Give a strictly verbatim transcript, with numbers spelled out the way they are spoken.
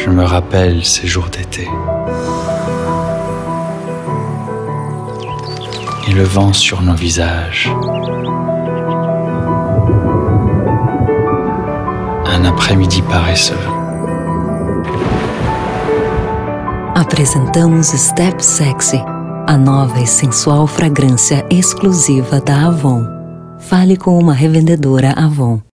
Je me rappelle ces jours d'été. Et le vent sur nos visages. Un après-midi paresseux. Apresentamos Step Sexy, a nova e sensual fragrância exclusiva da Avon. Fale com uma revendedora Avon.